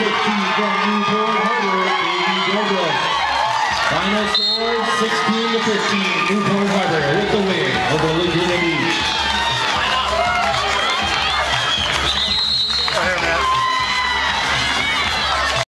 15 from Newport Harbor, Kaleigh Gilchrist. Final score, 16 to 15. Newport